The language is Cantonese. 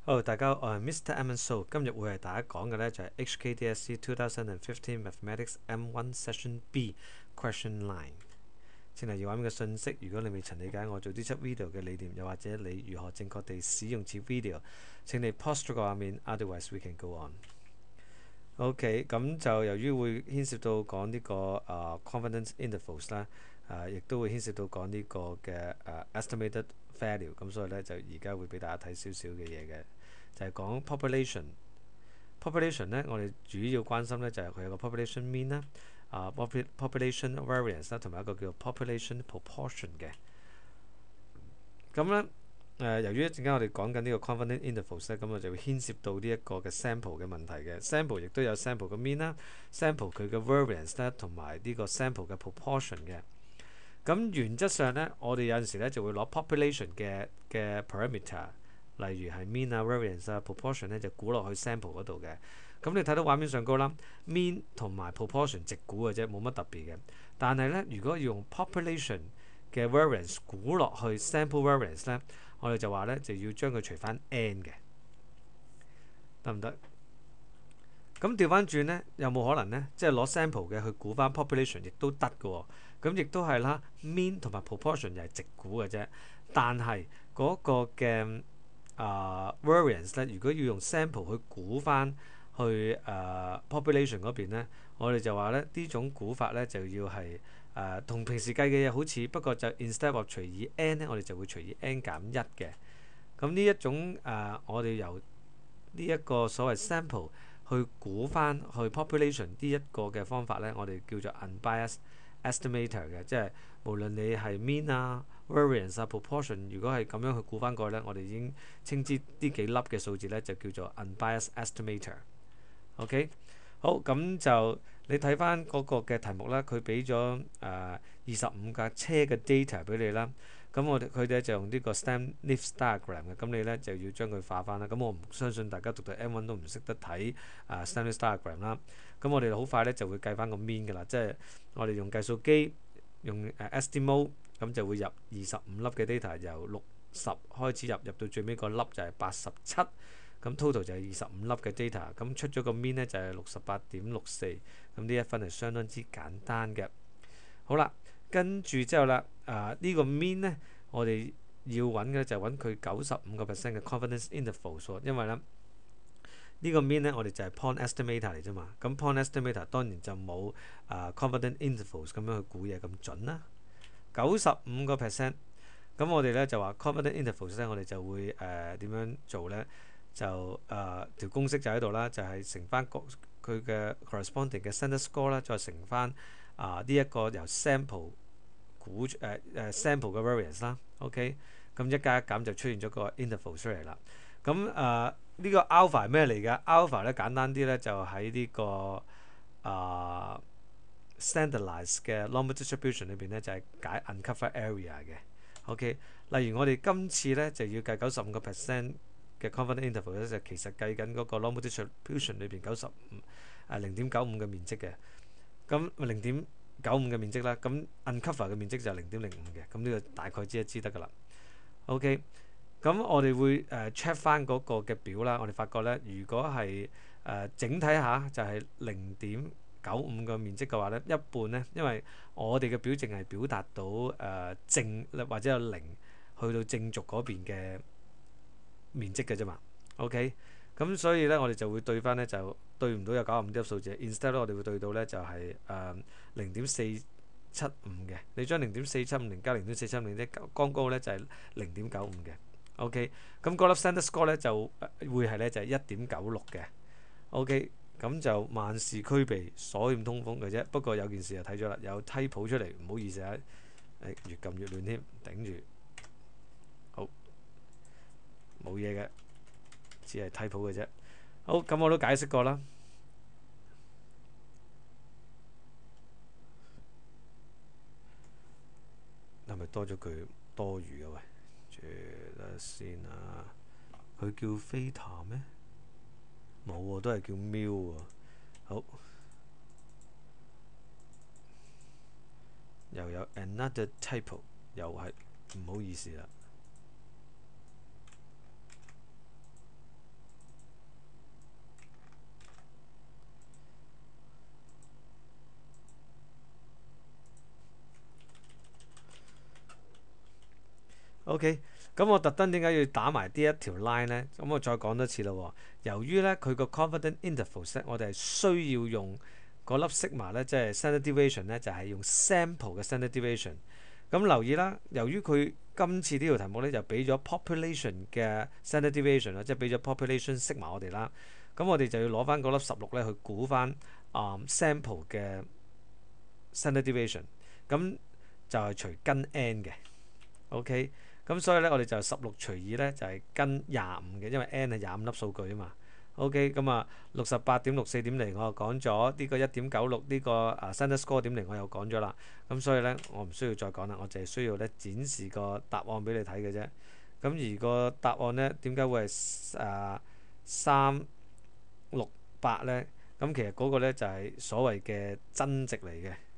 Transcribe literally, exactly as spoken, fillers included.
好，大家好，我係 Mister Evan So，今日會係大家講嘅呢就係 H K D S C twenty fifteen Mathematics M one Session B Question Nine。請留意畫面嘅信息，如果你未曾理解我做呢輯 video 嘅理念，又或者你如何正確地使用此 video，請你 pause 咗個畫面 ，otherwise we can go on。OK，咁就由於會牽涉到講呢、這個誒、uh, confidence intervals 啦，誒亦都會牽涉到講呢個嘅誒、uh, estimated value，咁所以咧就而家會俾大家睇少少嘅嘢嘅，就係、是、講 population。population 咧，我哋主要關心咧就係、是、佢有個 population mean 啦，啊、uh, population variance 啦，同埋一個叫 population proportion 嘅。咁咧。誒、呃，由於一陣間我哋講緊呢個 confidence intervals 咧，咁我就會牽涉到呢一個嘅 sample 嘅問題嘅。sample 亦都有 sample 嘅 mean 啦 ，sample 佢嘅 variance 咧，同埋呢個 sample 嘅 proportion 嘅。咁原則上咧，我哋有陣時咧就會攞 population 嘅嘅 parameter，例如係 mean 啊、variance 啊、proportion 咧，就估落去 sample 嗰度嘅。咁你睇到畫面上高啦 ，mean 同埋 proportion 直估嘅啫，冇乜特別嘅。但係咧，如果要用 population 嘅 variance 估落去 sample variance 咧，我哋就話咧就要將佢除翻 n 嘅，得唔得？咁調翻轉咧，有冇可能咧？即係攞 sample 嘅去估翻 population，亦都得嘅喎。咁亦都係啦 ，mean 同埋 proportion 又係直估嘅啫。但係嗰個嘅啊、呃、variance 咧，如果要用 sample 去估翻去誒、呃、population 嗰邊咧，我哋就話咧呢種估法咧就要係。誒同、呃、平時計嘅嘢好似，不過就 instead of 除以 n 咧，我哋就會除以 n 減一嘅。咁呢一種誒、呃，我哋由呢一個所謂 sample 去估翻去 population 呢一個嘅方法咧，我哋叫做 unbiased estimator 嘅，即係無論你係 mean 啊、variance 啊、proportion， 如果係咁樣去估翻過去咧，我哋已經稱之呢幾粒嘅數字咧就叫做 unbiased estimator。OK， 好，咁就。你睇翻嗰個嘅題目啦，佢俾咗誒二十五架車嘅 data 俾你啦。咁我哋佢哋就用呢個 Stem-Nernst diagram 嘅，咁你咧就要將佢化翻啦。咁我唔相信大家讀到 M one 都唔識得睇啊 Stem-Nernst diagram 啦。咁我哋好快咧就會計翻個 mean 㗎啦，即係我哋用計數機用誒 S T mode，咁就會入二十五粒嘅 data，由六十開始入，入到最尾個粒就係八十七。咁 total 就係二十五粒嘅 data，咁出咗個 mean 咧就係六十八點六四，咁呢一分係相當之簡單嘅。好啦，跟住之後啦，啊、這個、呢個 mean 咧，我哋要揾嘅就係揾佢九十五個 percent 嘅 confidence intervals，因為咧呢、這個 mean 咧我哋就係 point estimator 嚟啫嘛，咁 point estimator 當然就冇啊 confidence intervals 咁樣去估嘢咁準啦。九十五個 percent， 咁我哋咧就話 confidence intervals 咧，我哋就會誒點、呃、樣做咧？就誒、呃、條公式就喺度啦，就係、是、乘翻個佢嘅 corresponding 嘅 standard score 啦，再乘翻啊呢一個由 sample 估誒誒、呃、sample 嘅 variance 啦。OK，咁一加一減就出現咗個 interval 出嚟啦。咁誒呢個 alpha 係咩嚟㗎 ？alpha 咧簡單啲咧就喺呢、這個啊、呃、standardized 嘅 normal distribution 裏邊咧就係、是、解 uncovered area 嘅。OK，例如我哋今次咧就要計九十五個 percent。嘅 confidence interval 咧就其實計緊嗰個 normal distribution 裏邊九十五啊零點九五嘅面積嘅，咁零點九五嘅面積啦，咁 uncover 嘅面積就係零點零五嘅，咁呢個大概知一知得㗎啦。OK，咁我哋會誒 check 翻嗰個嘅表啦，我哋發覺咧，如果係誒、呃、整體下就係零點九五嘅面積嘅話咧，一半咧，因為我哋嘅表淨係表達到誒、呃、正或者有零去到正軸嗰邊嘅面積嘅啫嘛 ，OK，咁所以咧我哋就會對翻咧就對唔到有九十五呢粒數字 ，instead 咧我哋會對到咧就係誒零點四七五嘅。你將零點四七五零加零點四七五零咧，剛剛咧就係零點九五嘅 ，OK，咁嗰粒 standard score 咧就會係咧就係一點九六嘅 ，OK，咁就萬事俱備，所欠通風嘅啫。不過有件事就睇咗啦，有梯譜出嚟，唔好意思啊，誒越撳越亂添，頂住。冇嘢嘅，只係睇譜嘅啫。好，咁我都解釋過啦。係咪多咗句多餘啊？喂，住得先啊！佢叫飛塔咩？冇喎，都係叫 Mu 喎。好，又有 another typo， 又係唔好意思啦。 OK，咁我特登點解要打埋呢一條 line 呢？咁我再講多次啦喎。由於咧佢個 confidence intervals 咧，我哋係需要用嗰粒 sigma 咧，即係 standard deviation 咧，就係用 sample 嘅 standard deviation。咁留意啦，由於佢今次呢條題目咧就俾咗 population 嘅 standard deviation 啦，即係俾咗 population sigma 我哋啦。咁我哋就要攞翻嗰粒十六咧去估翻啊 sample 嘅 standard deviation。咁就係除根 n 嘅。OK，咁所以咧我哋就十六除以咧就係根廿五嘅，因為 n 係廿五粒數據啊嘛。OK，咁啊六十八點六四點零我又講咗，呢個一點九六呢個啊 standard score 點零我又講咗啦。咁所以咧我唔需要再講啦，我淨係需要咧展示個答案俾你睇嘅啫。咁而個答案咧點解會係誒三六八咧？咁其實嗰個咧就係所謂嘅真值嚟嘅。